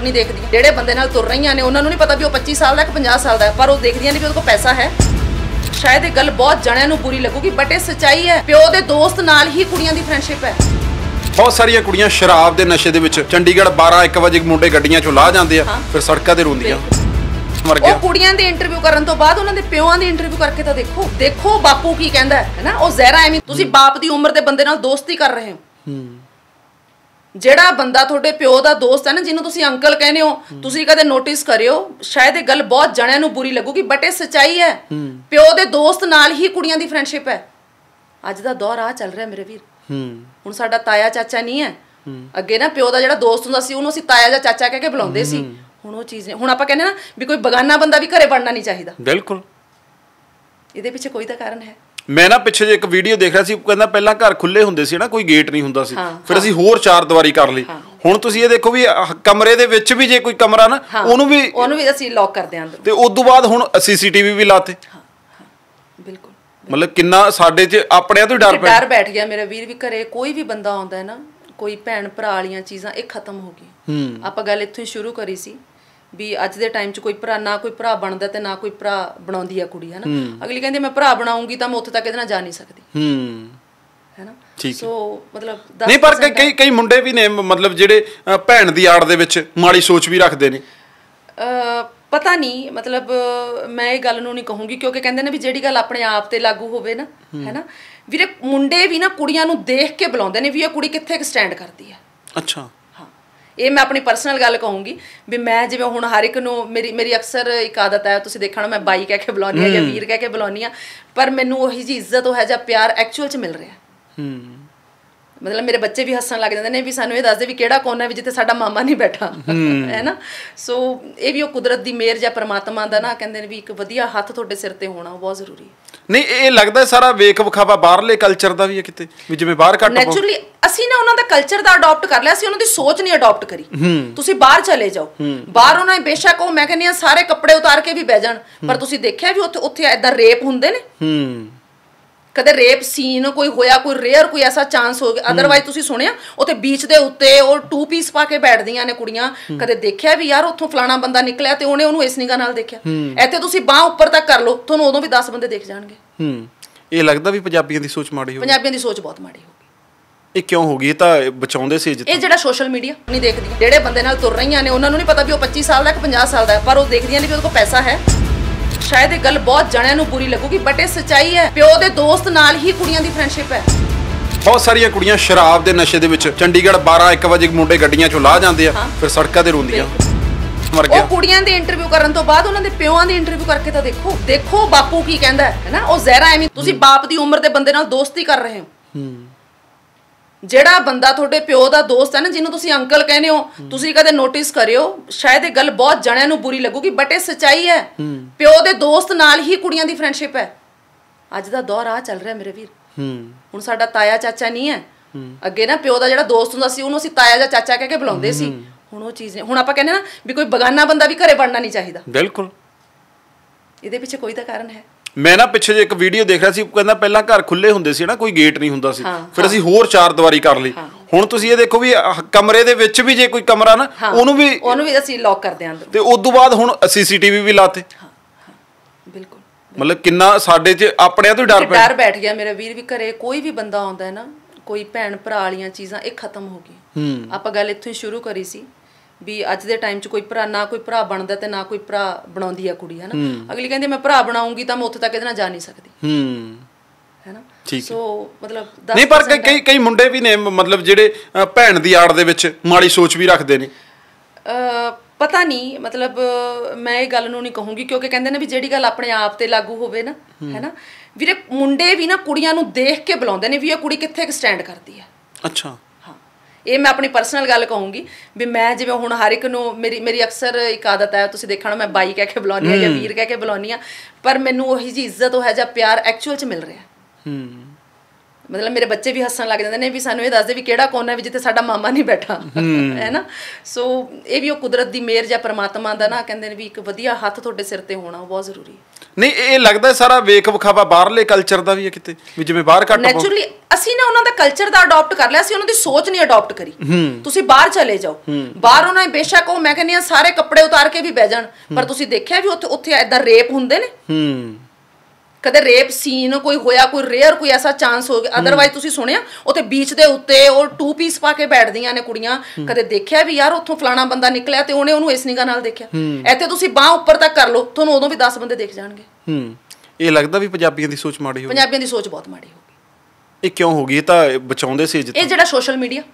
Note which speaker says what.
Speaker 1: नहीं देखती जेड़े बंदे नाल तुर रही ने उन्होंने नहीं पता भी 25 साल का 50 साल का पर वो देखदियां नहीं भी उसको पैसा है। शायद ये गल बहुत जणियां नूं बुरी लगूगी बट ये सच्चाई है। प्यो दे दोस्त नाल ही कुड़ियां दी फ्रेंडशिप है।
Speaker 2: बहुत सारिया कुड़ियां शराब के नशे दे विच चंडीगढ़ 12-1 वजे मुंडे गड्डियां चों लाह जांदे आ फिर सड़कां ते रोंदियां मर गया।
Speaker 1: कुड़ियां दी इंटरव्यू करन तो बाद उन्हां दे प्योआं दी इंटरव्यू करके तो देखो बापू की कहंदा है ना। वो ज़हरा एवें तुसीं बाप दी उम्र दे बंदे नाल दोस्ती कर रहे हो। ਜਿਹੜਾ ਬੰਦਾ ਤੁਹਾਡੇ ਪਿਓ ਦਾ ਦੋਸਤ ਹੈ ਨਾ ਜਿਹਨੂੰ ਤੁਸੀਂ ਅੰਕਲ ਕਹਿੰਦੇ ਹੋ ਤੁਸੀਂ ਕਦੇ ਨੋਟਿਸ ਕਰਿਓ ਸ਼ਾਇਦ ਇਹ ਗੱਲ ਬਹੁਤ ਜਣਿਆਂ ਨੂੰ ਬੁਰੀ ਲੱਗੂਗੀ ਬਟ ਇਹ ਸੱਚਾਈ ਹੈ। ਪਿਓ ਦੇ ਦੋਸਤ ਨਾਲ ਹੀ ਕੁੜੀਆਂ ਦੀ ਫਰੈਂਡਸ਼ਿਪ ਹੈ। ਅੱਜ ਦਾ ਦੌਰ ਆ ਚੱਲ ਰਿਹਾ ਮੇਰੇ ਵੀਰ। ਹੁਣ ਸਾਡਾ ਤਾਇਆ ਚਾਚਾ ਨਹੀਂ ਹੈ। ਅੱਗੇ ਨਾ ਪਿਓ ਦਾ ਜਿਹੜਾ ਦੋਸਤ ਹੁੰਦਾ ਸੀ ਉਹਨੂੰ ਅਸੀਂ ਤਾਇਆ ਜਾਂ ਚਾਚਾ ਕਹਿ ਕੇ ਬੁਲਾਉਂਦੇ ਸੀ। ਹੁਣ ਉਹ ਚੀਜ਼ ਨਹੀਂ। ਹੁਣ ਆਪਾਂ ਕਹਿੰਦੇ ਨਾ ਵੀ ਕੋਈ ਬਗਾਨਾ ਬੰਦਾ ਵੀ ਘਰੇ ਵੜਨਾ ਨਹੀਂ ਚਾਹੀਦਾ।
Speaker 2: ਬਿਲਕੁਲ
Speaker 1: ਇਹਦੇ ਪਿੱਛੇ ਕੋਈ ਤਾਂ ਕਾਰਨ ਹੈ।
Speaker 2: मैं ना पिछे एक वीडियो देख रहा सी कहंदा पहला घर खुले हुंदे सी ना कोई गेट नहीं हुंदा सी फिर असीं होर चार दीवारी कर लई हुण तुसीं ये देखो भी कमरे दे विच भी जे कोई कमरा ना ओनू भी
Speaker 1: असीं लॉक करदे आं अंदर ते
Speaker 2: उस तों बाद हुण CCTV भी लाते।
Speaker 1: बिल्कुल
Speaker 2: मतलब किन्ना साडे च अपने तो डर
Speaker 1: बैठ गया मेरा वीर भी घरे कोई भी बंदा आउंदा है ना कोई भैन भरा वालियां चीज़ां ये खत्म हो गई। आपां गल इत्थों ही शुरू करी सी भी अज दे टाइम च कोई भरा ना कोई भरा बनदा ते ना कोई भरा बनाउंदी है कुड़ी है ना। अगली कहंदी मैं भरा बनाऊंगी तां मैं उत्थे तक इहदे नाल जा नहीं सकदी है ना। सो मतलब
Speaker 2: नहीं पर कई मुंडे भी ने मतलब जिहड़े भैन दी आड़ दे विच माड़ी सोच भी रखदे ने।
Speaker 1: पता नहीं मतलब मैं ये गल नूं नहीं कहूँगी क्योंकि कहंदे ने भी जिहड़ी गल अपने आप ते लागू होवे ना है ना वीरे मुंडे भी ना कुड़ियां नूं देख के बुलाउंदे ने भी ये कुड़ी कित्थे स्टैंड करदी है।
Speaker 2: अच्छा
Speaker 1: ये मैं अपनी परसनल गल कहूँगी भी मैं जिवें हुण हर एक नूं मेरी अक्सर एक आदत है तुसीं देखना मैं बाई कह के बुलाउंदी या वीर कह के बुलाउंदी पर मैनूं उही जी इज्जत वो है जा प्यार एक्चुअल च मिल रहा। मतलब मेरे बच्चे भी हसन लग जाते हैं भी सानू ये दसदे भी किहड़ा कोना भी जिथे साडा मामा नहीं बैठा है ना। सो ये भी कुदरत दी मेहर या परमात्मा दा ना कहंदे ने भी एक वधिया हत्थ तुहाडे सिर ते होना बहुत जरूरी है।
Speaker 2: नहीं ये लगदा सारा वेख विखावा बाहरले कल्चर दा भी है किते भी जिवें बाहर घट
Speaker 1: नैचुरली ਅਸੀਂ ਨਾ ਉਹਨਾਂ ਦਾ ਕਲਚਰ ਦਾ ਅਡਾਪਟ ਕਰ ਲਿਆ ਅਸੀਂ ਉਹਨਾਂ ਦੀ ਸੋਚ ਨਹੀਂ ਅਡਾਪਟ ਕਰੀ। ਤੁਸੀਂ ਬਾਹਰ ਚਲੇ ਜਾਓ ਬਾਹਰ ਉਹਨਾਂ ਨੇ ਬੇਸ਼ੱਕ ਉਹ ਮੈਂ ਕਹਿੰਦੀ ਆ ਸਾਰੇ ਕੱਪੜੇ ਉਤਾਰ ਕੇ ਵੀ ਬਹਿ ਜਾਣ ਪਰ ਤੁਸੀਂ ਦੇਖਿਆ ਵੀ ਉੱਥੇ ਐਦਾਂ ਰੇਪ ਹੁੰਦੇ ਨੇ। ਕਦੇ ਰੇਪ ਸੀਨ ਕੋਈ ਹੋਇਆ ਕੋਈ ਰੇਅਰ ਕੋਈ ਐਸਾ ਚਾਂਸ ਹੋ ਗਿਆ ਅਦਰਵਾਈਜ਼ ਤੁਸੀਂ ਸੁਣਿਆ ਉੱਥੇ ਬੀਚ ਦੇ ਉੱਤੇ ਉਹ 2 ਪੀਸ ਪਾ ਕੇ ਬੈਠਦੀਆਂ ਨੇ ਕੁੜੀਆਂ। ਕਦੇ ਦੇਖਿਆ ਵੀ ਯਾਰ ਉੱਥੋਂ ਫਲਾਣਾ ਬੰਦਾ ਨਿਕਲਿਆ ਤੇ ਉਹਨੇ ਉਹਨੂੰ ਇਸ ਨਿਗਾਹ ਨਾਲ ਦੇਖਿਆ। ਇੱਥੇ ਤੁਸੀਂ ਬਾਹ ਉੱਪਰ ਤੱਕ ਕਰ ਲਓ ਤੁਹਾਨੂੰ ਉਦੋਂ ਵੀ 10 ਬੰਦੇ ਦੇਖ ਜਾਣਗੇ।
Speaker 2: ਇਹ ਲੱਗਦਾ ਵੀ ਪੰਜਾਬੀਆਂ ਦੀ ਸੋਚ ਮਾੜੀ ਹੋ ਗਈ।
Speaker 1: ਪੰਜਾਬੀਆਂ ਦੀ ਸੋਚ ਬਹੁਤ ਮਾੜੀ ਹੋ ਗਈ।
Speaker 2: ਇਹ ਕਿਉਂ ਹੋ ਗਈ? ਇਹ ਤਾਂ ਬਚਾਉਂਦੇ ਸੀ
Speaker 1: ਇਹ ਜਿਹੜਾ ਸੋਸ਼ਲ ਮੀਡੀਆ ਨਹੀਂ ਦੇਖਦੀ ਜਿਹੜੇ ਬੰਦੇ ਨਾਲ ਤੁਰ ਰਹੀਆਂ ਨੇ ਉਹਨਾਂ ਨੂੰ ਨਹੀਂ ਪਤਾ ਵੀ ਉਹ 25 ਸਾਲ ਦਾ 50 ਸਾਲ ਦਾ ਪਰ ਉਹ ਦੇਖਦੀਆਂ ਨਹੀਂ ਵੀ ਉਹਦੇ ਕੋਲ ਪੈਸਾ ਹੈ। शायद ये गल बहुत जणियां नूं बुरी लगूगी बट ये सच्चाई है। प्यो दे दोस्त नाल ही कुड़ियां दी फ्रेंडशिप है।
Speaker 2: बहुत सारिया कुड़ियां शराब के नशे दे विच चंडीगढ़ 12-1 वजे मुंडे गड्डियां चों लाह जांदे आ फिर सड़कां ते रोंदियां मर गया।
Speaker 1: कुड़ियां दी इंटरव्यू करन तो बाद उन्हां दे प्योआं दी इंटरव्यू करके तो देखो बापू की कहंदा है ना। वो ज़हरा एवें तुसीं बाप दी उम्र दे बंदे नाल दोस्ती कर रहे हो। ਜਿਹੜਾ ਬੰਦਾ ਤੁਹਾਡੇ ਪਿਓ ਦਾ ਦੋਸਤ ਹੈ ਨਾ ਜਿਹਨੂੰ ਤੁਸੀਂ ਅੰਕਲ ਕਹਿੰਦੇ ਹੋ ਤੁਸੀਂ ਕਦੇ ਨੋਟਿਸ ਕਰਿਓ ਸ਼ਾਇਦ ਇਹ ਗੱਲ ਬਹੁਤ ਜਣਿਆਂ ਨੂੰ ਬੁਰੀ ਲੱਗੂਗੀ ਬਟ ਇਹ ਸੱਚਾਈ ਹੈ। ਪਿਓ ਦੇ ਦੋਸਤ ਨਾਲ ਹੀ ਕੁੜੀਆਂ ਦੀ ਫਰੈਂਡਸ਼ਿਪ ਹੈ। ਅੱਜ ਦਾ ਦੌਰ ਆ ਚੱਲ ਰਿਹਾ ਮੇਰੇ ਵੀਰ। ਹੁਣ ਸਾਡਾ ਤਾਇਆ ਚਾਚਾ ਨਹੀਂ ਹੈ। ਅੱਗੇ ਨਾ ਪਿਓ ਦਾ ਜਿਹੜਾ ਦੋਸਤ ਹੁੰਦਾ ਸੀ ਉਹਨੂੰ ਅਸੀਂ ਤਾਇਆ ਜਾਂ ਚਾਚਾ ਕਹਿ ਕੇ ਬੁਲਾਉਂਦੇ ਸੀ। ਹੁਣ ਉਹ ਚੀਜ਼ ਨਹੀਂ। ਹੁਣ ਆਪਾਂ ਕਹਿੰਦੇ ਨਾ ਵੀ ਕੋਈ ਬਗਾਨਾ ਬੰਦਾ ਵੀ ਘਰੇ ਵੜਨਾ ਨਹੀਂ ਚਾਹੀਦਾ।
Speaker 2: ਬਿਲਕੁਲ
Speaker 1: ਇਹਦੇ ਪਿੱਛੇ ਕੋਈ ਤਾਂ ਕਾਰਨ ਹੈ।
Speaker 2: मैं ना पिछे एक वीडियो देख रहा सी कहंदा पहला घर खुले हुंदे सी ना कोई गेट नहीं हुंदा सी फिर असीं होर चार दीवारी कर लई हुण तुसीं ये देखो भी कमरे दे विच भी जे कोई कमरा ना ओनू भी
Speaker 1: असीं लॉक करदे आं अंदर
Speaker 2: ते उस तों बाद हुण CCTV भी लाते।
Speaker 1: बिल्कुल
Speaker 2: मतलब किन्ना साडे च अपने तो
Speaker 1: डर बैठ गया मेरा वीर भी घरे कोई भी बंदा आउंदा है ना कोई भैन भरा वालियां चीज़ां ये खत्म हो गई। आपां गल इत्थों ही शुरू करी सी भी अज दे टाइम च कोई भरा ना कोई भरा बनदा ते ना कोई भरा बनाउंदी है कुड़ी है ना। अगली कहंदी मैं भरा बनाऊंगी तां मैं उत्थे तक इहदे नाल जा नहीं सकदी है ना। सो मतलब
Speaker 2: नहीं पर कई मुंडे भी ने मतलब जिहड़े भैन दी आड़ दे विच माड़ी सोच भी रखदे ने।
Speaker 1: पता नहीं मतलब मैं ये गल नूं नहीं कहूँगी क्योंकि कहंदे ने भी जिहड़ी गल अपने आप ते लागू होवे ना है ना वीरे मुंडे भी ना कुड़ियां नूं देख के बुलाउंदे ने भी ये कुड़ी कित्थे स्टैंड करदी है।
Speaker 2: अच्छा
Speaker 1: ये मैं अपनी परसनल गल कहूँगी भी मैं जिवें हुण हर एक नूं मेरी अक्सर एक आदत है तुसीं देखना मैं बाई कह के बुलाउंदी या वीर कह के बुलाउंदी पर मैनूं उही जी इज्जत वो है जा प्यार एक्चुअल च मिल रहा। ਮਤਲਬ ਮੇਰੇ ਬੱਚੇ ਵੀ ਹੱਸਣ ਲੱਗ ਜਾਂਦੇ ਨੇ ਵੀ ਸਾਨੂੰ ਇਹ ਦੱਸਦੇ ਵੀ ਕਿਹੜਾ ਕੋਨਾ ਵੀ ਜਿੱਥੇ ਸਾਡਾ ਮਾਮਾ ਨਹੀਂ ਬੈਠਾ ਹੈ ਨਾ। ਸੋ ਇਹ ਵੀ ਉਹ ਕੁਦਰਤ ਦੀ ਮਿਹਰ ਜਾਂ ਪਰਮਾਤਮਾ ਦਾ ਨਾ ਕਹਿੰਦੇ ਨੇ ਵੀ ਇੱਕ ਵਧੀਆ ਹੱਥ ਤੁਹਾਡੇ ਸਿਰ ਤੇ ਹੋਣਾ ਉਹ ਬਹੁਤ ਜ਼ਰੂਰੀ ਹੈ।
Speaker 2: ਨਹੀਂ ਇਹ ਲੱਗਦਾ ਸਾਰਾ ਵੇਖ ਵਿਖਾਵਾ ਬਾਹਰਲੇ ਕਲਚਰ ਦਾ ਵੀ ਹੈ ਕਿਤੇ ਵੀ ਜਿਵੇਂ ਬਾਹਰ ਘੱਟ
Speaker 1: ਨੈਚੁਰਲੀ ਅਸੀਂ ਨਾ ਉਹਨਾਂ ਦਾ ਕਲਚਰ ਦਾ ਅਡਾਪਟ ਕਰ ਲਿਆ, ਅਸੀਂ ਉਹਨਾਂ ਦੀ ਸੋਚ ਨਹੀਂ ਅਡਾਪਟ ਕਰੀ। ਤੁਸੀਂ ਬਾਹਰ ਚਲੇ ਜਾਓ, ਬਾਹਰ ਉਹਨਾਂ ਨੇ ਬੇਸ਼ੱਕ ਉਹ ਮੈਂ ਕਹਿੰਦੀ ਆ ਸਾਰੇ ਕੱਪੜੇ ਉਤਾਰ ਕੇ ਵੀ ਬਹਿ ਜਾਣ, ਪਰ ਤੁਸੀਂ ਦੇਖਿਆ ਵੀ ਉੱਥੇ ਏਦਾਂ ਰੇਪ ਹੁੰਦੇ ਨੇ? ਕਦੇ ਰੇਪ ਸੀਨ ਕੋਈ ਹੋਇਆ, ਕੋਈ ਰੇਅਰ ਕੋਈ ਐਸਾ ਚਾਂਸ ਹੋ ਗਿਆ? ਅਦਰਵਾਈਜ਼ ਤੁਸੀਂ ਸੁਣਿਆ ਉੱਥੇ ਬੀਚ ਦੇ ਉੱਤੇ ਉਹ 2 ਪੀਸ ਪਾ ਕੇ ਬੈਠਦੀਆਂ ਨੇ ਕੁੜੀਆਂ? ਕਦੇ ਦੇਖਿਆ ਵੀ ਯਾਰ ਉੱਥੋਂ ਫਲਾਣਾ ਬੰਦਾ ਨਿਕਲਿਆ ਤੇ ਉਹਨੇ ਉਹਨੂੰ ਇਸ ਨਿਗਾਹ ਨਾਲ ਦੇਖਿਆ? ਇੱਥੇ ਤੁਸੀਂ ਬਾਹ ਉੱਪਰ ਤੱਕ ਕਰ ਲਓ, ਤੁਹਾਨੂੰ ਉਦੋਂ ਵੀ 10 ਬੰਦੇ ਦੇਖ ਜਾਣਗੇ।
Speaker 2: ਇਹ ਲੱਗਦਾ ਵੀ ਪੰਜਾਬੀਆਂ ਦੀ ਸੋਚ ਮਾੜੀ ਹੋ ਗਈ।
Speaker 1: ਪੰਜਾਬੀਆਂ ਦੀ ਸੋਚ ਬਹੁਤ ਮਾੜੀ ਹੋ ਗਈ।
Speaker 2: ਇਹ ਕਿਉਂ ਹੋ ਗਈ? ਇਹ ਤਾਂ ਬਚਾਉਂਦੇ ਸੀ
Speaker 1: ਇਹ ਜਿਹੜਾ ਸੋਸ਼ਲ ਮੀਡੀਆ